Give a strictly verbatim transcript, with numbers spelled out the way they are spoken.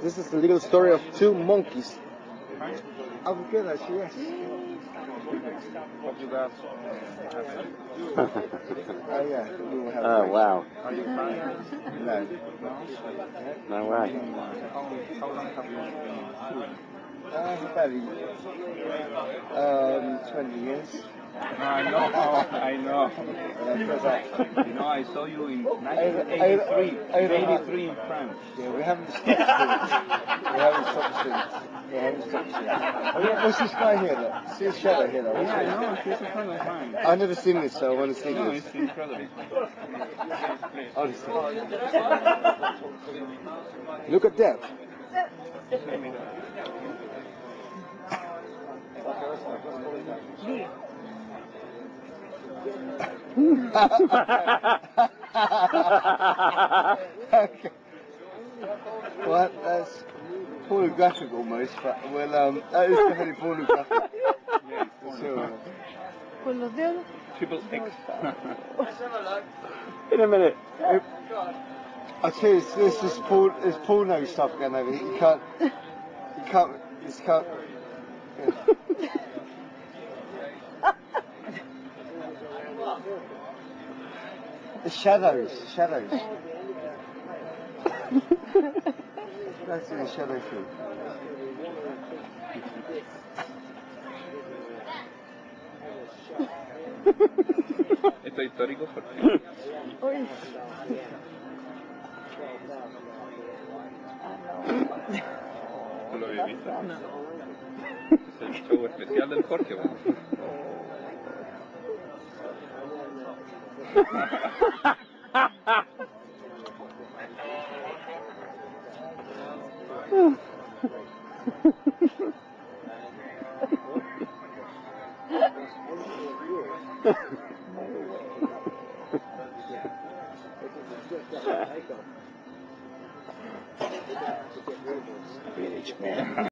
This is the little story of two monkeys. I'm good actually, yes. What you got? Oh yeah, we will have Oh, a wow. Are you tired? No. No way. How, how long have you been? Uh, about um, twenty years. I know, I know. Uh, because I, You know, I saw you in nineteen eighty-three, eighty-three in France. yeah, we haven't stopped since. We haven't stopped since. We haven't stopped since. Oh, yeah, what's this guy here though? See his shadow here though? What's Yeah, I this? know, she's a friend of mine. I've never seen this, so I want to see No, this. it's incredible. Honestly. Look at that. Okay. Well, that's pornographic almost, but well, um, that is definitely pornographic. Yeah, So, Con los dedos. triple X. In a minute. it, I tell you, it's, this is porn, there's porno stuff going over here. You can't, you can't, you can't. Yeah. The shadows, shadows. Let's see the shadow thing. Esto es histórico porque Uy. tú lo viviste. Es el show especial del Jorge, ¿verdad? Village man.